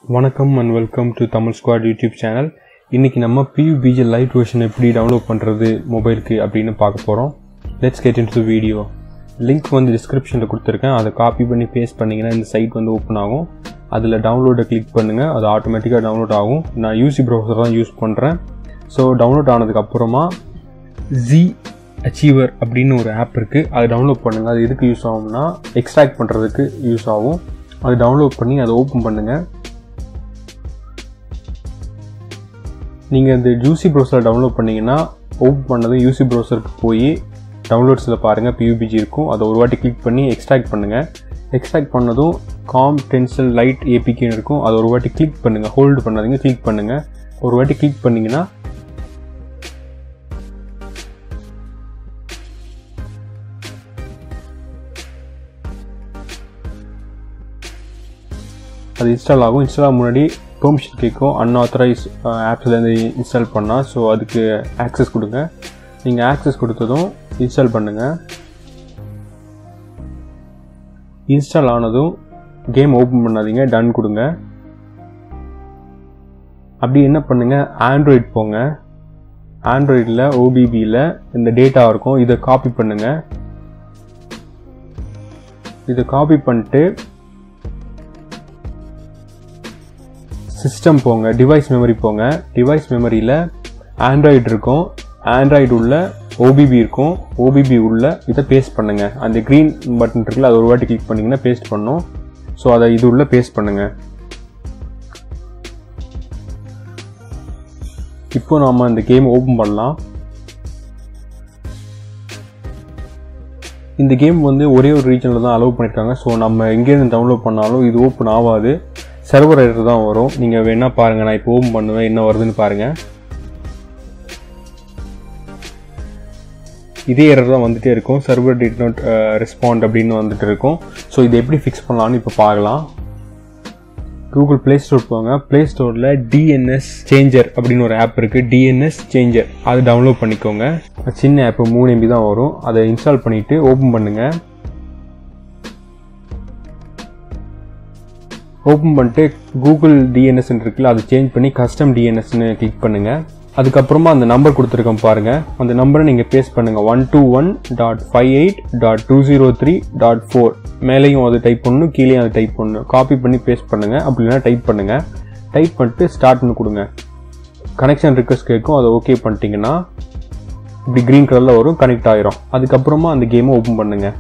வணக்கம் and welcome to Tamil Squad YouTube channel. இன்னைக்கு நம்ம PUBG Lite version எப்படி டவுன்லோட் பண்றது மொபைலுக்கு அப்படினு பார்க்க போறோம். Let's get into the video. Link வந்து டிஸ்கிரிப்ஷன்ல கொடுத்திருக்கேன். அதை காப்பி பண்ணி பேஸ்ட் பண்ணீங்கன்னா இந்த சைட் வந்து ஓபன் ஆகும். அதுல டவுன்லோட கிளிக் பண்ணுங்க. அது ஆட்டோமேட்டிக்கா டவுன்லோட் ஆகும். நான் UC browser தான் யூஸ் பண்றேன். சோ டவுன்லோட் ஆனதுக்கு அப்புறமா Z Achiever அப்படினு ஒரு ஆப் இருக்கு. அதை டவுன்லோட் பண்ணுங்க. அது எதுக்கு யூஸ் ஆகும்னா எக்ஸ்ட்ராக்ட் பண்றதுக்கு யூஸ் ஆகும். அதை டவுன்லோட் பண்ணி அதை ஓபன் பண்ணுங்க. நீங்கள் இந்த யூசி ப்ரௌசர் டவுன்லோட் பண்ணிங்கன்னா ஓப்பன் பண்ணதும் யூசி ப்ரௌசருக்கு போய் டவுன்லோட்ஸில் பாருங்கள் PUBG இருக்கும். அதை ஒரு வாட்டி கிளிக் பண்ணி எக்ஸ்ட்ராக்ட் பண்ணுங்கள். எக்ஸ்ட்ராக்ட் பண்ணதும் காம் டென்சல் லைட் ஏபிகேன்னு இருக்கும். அதை ஒரு வாட்டி கிளிக் பண்ணுங்கள். ஹோல்டு பண்ணாதீங்க, கிளிக் பண்ணுங்கள். ஒரு வாட்டி கிளிக் பண்ணிங்கன்னா அது இன்ஸ்டால் ஆகும். இன்ஸ்டால் ஆக முன்னாடி பெர்மிஷன் கேட்கும். அன்ஆத்தரைஸ் ஆப்ஸ்லேருந்து இன்ஸ்டால் பண்ணால். ஸோ அதுக்கு ஆக்சஸ் கொடுங்க. நீங்கள் ஆக்சஸ் கொடுத்ததும் இன்ஸ்டால் பண்ணுங்கள். இன்ஸ்டால் ஆனதும் கேம் ஓப்பன் பண்ணாதீங்க, டன் கொடுங்க. அப்படி என்ன பண்ணுங்கள், ஆண்ட்ராய்ட் போங்க. ஆண்ட்ராய்டில் OBBயில் இந்த டேட்டா இருக்கும். இதை காப்பி பண்ணுங்கள். இதை காப்பி பண்ணிட்டு சிஸ்டம் போங்க, டிவைஸ் மெமரி போங்க. டிவைஸ் மெமரியில் ஆண்ட்ராய்டு இருக்கும். ஆண்ட்ராய்டு உள்ள OBB இருக்கும். OBB உள்ள இதை பேஸ்ட் பண்ணுங்க. அந்த க்ரீன் பட்டன் இருக்குல்ல, அதை ஒரு வாட்டி கிளிக் பண்ணிங்கன்னா பேஸ்ட் பண்ணும். ஸோ அதை இது உள்ள பேஸ்ட் பண்ணுங்க. இப்போ நாம இந்த கேம் ஓப்பன் பண்ணலாம். இந்த கேம் வந்து ஒரே ஒரு ரீஜனில் தான் அலோவ் பண்ணியிருக்காங்க. ஸோ நம்ம எங்கேருந்து டவுன்லோட் பண்ணாலும் இது ஓப்பன் ஆகாது. சர்வர் எரர் தான் வரும். நீங்கள் வேணா பாருங்கள். நான் இப்போ ஓப்பன் பண்ணுவேன், என்ன வருதுன்னு பாருங்கள். இதே எரர் தான் வந்துகிட்டே இருக்கும். சர்வர் டிட் நாட் ரெஸ்பாண்ட் அப்படின்னு வந்துட்டு இருக்கும். ஸோ இதை எப்படி ஃபிக்ஸ் பண்ணலான்னு இப்போ பார்க்கலாம். கூகுள் ப்ளே ஸ்டோர் போங்க. ப்ளே ஸ்டோரில் DNS சேஞ்சர் அப்படின்னு ஒரு ஆப் இருக்குது. DNS சேஞ்சர் அது டவுன்லோட் பண்ணிக்கோங்க. சின்ன ஆப் 3 MB தான் வரும். அதை இன்ஸ்டால் பண்ணிவிட்டு ஓப்பன் பண்ணுங்கள். ஓப்பன் பண்ணிட்டு கூகுள் DNS இருக்குல்ல, அதை சேஞ்ச் பண்ணி கஸ்டம் DNSன்னு கிளிக் பண்ணுங்கள். அதுக்கப்புறமா அந்த நம்பர் கொடுத்துருக்கோம் பாருங்கள். அந்த நம்பரை நீங்கள் பேஸ்ட் பண்ணுங்கள். 121.58.203.4 மேலேயும் அது டைப் பண்ணணும், கீழேயும் அது டைப் பண்ணணும். காப்பி பண்ணி பேஸ்ட் பண்ணுங்கள். அப்படி இல்லைனா டைப் பண்ணுங்கள். டைப் பண்ணிட்டு ஸ்டார்ட்னு கொடுங்க. கனெக்ஷன் ரிக்வெஸ்ட் கேட்கும். அதை ஓகே பண்ணிட்டீங்கன்னா இப்படி க்ரீன் கலரில் வரும், கனெக்ட் ஆயிரும். அதுக்கப்புறமா அந்த கேமை ஓப்பன் பண்ணுங்கள்.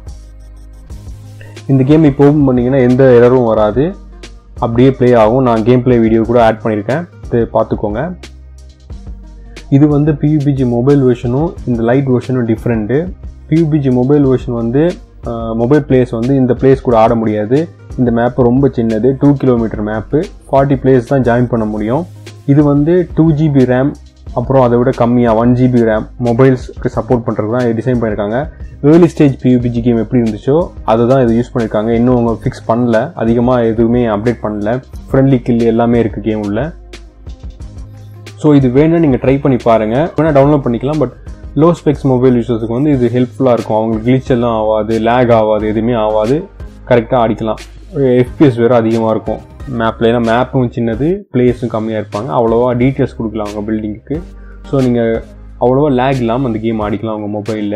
இந்த கேம் இப்போ ஓப்பன் பண்ணிங்கன்னா எந்த எரரும் வராது, அப்படியே ப்ளே ஆகும். நான் கேம் ப்ளே வீடியோ கூட ஆட் பண்ணியிருக்கேன், பார்த்துக்கோங்க. இது வந்து PUBG மொபைல் வெர்ஷனும் இந்த லைட் வெர்ஷனும் டிஃப்ரெண்ட்டு. PUBG மொபைல் வெர்ஷன் வந்து மொபைல் பிளேயர்ஸ் வந்து இந்த பிளேஸ் கூட ஆட முடியாது. இந்த மேப்பு ரொம்ப சின்னது, 2 கிலோமீட்டர் மேப்பு. 40 பிளேயர்ஸ் தான் ஜாயின் பண்ண முடியும். இது வந்து 2 GB ரேம், அப்புறம் அதை விட கம்மியாக 1 GB ரேம் மொபைல்ஸ்க்கு சப்போர்ட் பண்ணுறது தான் டிசைன் பண்ணியிருக்காங்க. ஏர்லி ஸ்டேஜ் PUBG கேம் எப்படி இருந்துச்சோ அதை தான் இது யூஸ் பண்ணியிருக்காங்க. இன்னும் அவங்க ஃபிக்ஸ் பண்ணல, அதிகமாக எதுவுமே அப்டேட் பண்ணல. ஃப்ரெண்ட்லி கில் எல்லாமே இருக்குது கேம் உள்ள. ஸோ இது வேணும்னா நீங்கள் ட்ரை பண்ணி பாருங்கள். வேணால் டவுன்லோட் பண்ணிக்கலாம். பட் லோ ஸ்பெக்ஸ் மொபைல் யூசர்ஸுக்கு வந்து இது ஹெல்ப்ஃபுல்லாக இருக்கும். அவங்களுக்கு கிளிச் எல்லாம் ஆகாது, லேக் ஆகாது, எதுவுமே ஆகாது. கரெக்டாக ஆடிக்கலாம். FPS வேறு அதிகமாக இருக்கும் மேப்பில். ஏன்னா மேப்பும் சின்னது, பிளேயர்ஸும் கம்மியாக இருப்பாங்க. அவ்வளோவா டீட்டெயில்ஸ் கொடுக்கலாம் அவங்க பில்டிங்க்கு. ஸோ நீங்கள் அவ்வளோவா லேக் இல்லாமல் அந்த கேம் ஆடிக்கலாம் உங்கள் மொபைலில்.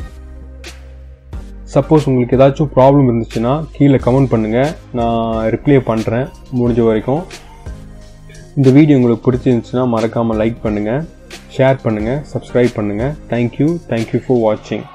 சப்போஸ் உங்களுக்கு ஏதாச்சும் ப்ராப்ளம் இருந்துச்சுன்னா கீழே கமெண்ட் பண்ணுங்கள், நான் ரிப்ளை பண்ணுறேன் முடிஞ்ச வரைக்கும். இந்த வீடியோ உங்களுக்கு பிடிச்சிருந்துச்சுன்னா மறக்காமல் லைக் பண்ணுங்கள், ஷேர் பண்ணுங்கள், சப்ஸ்கிரைப் பண்ணுங்கள். தேங்க்யூ ஃபார் வாட்சிங்.